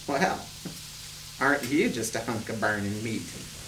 Well, aren't you just a hunk of burning meat?